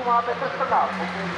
máte sestrná.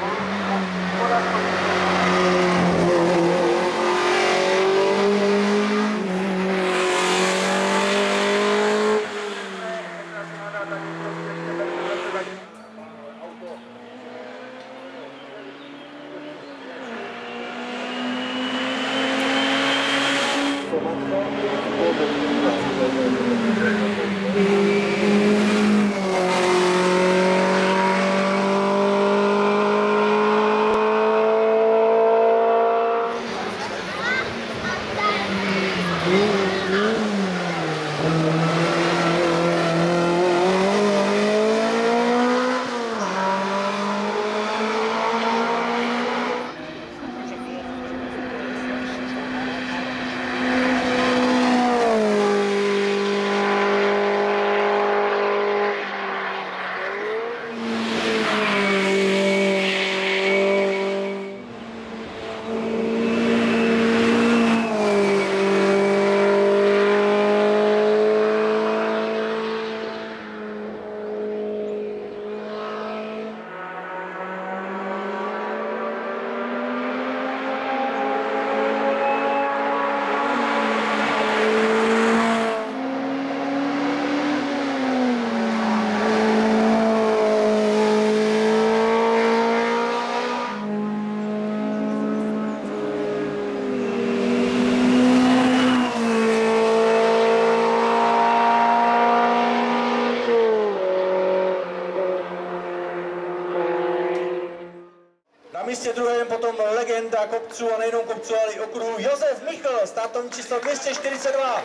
Na místě druhém potom legenda kopců a nejenom kopců, ale i okruhu Josef Michl, startovní číslo 242.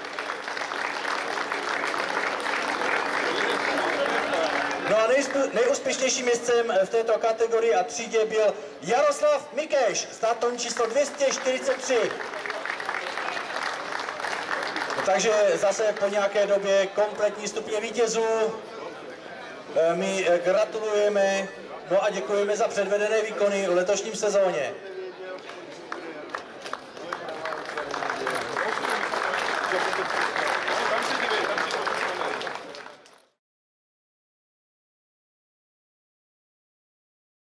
No a nejúspěšnějším jezdcem v této kategorii a třídě byl Jaroslav Mikeš, startovní číslo 243. Takže zase po nějaké době kompletní stupně vítězů. My gratulujeme, no a děkujeme za předvedené výkony v letošním sezóně.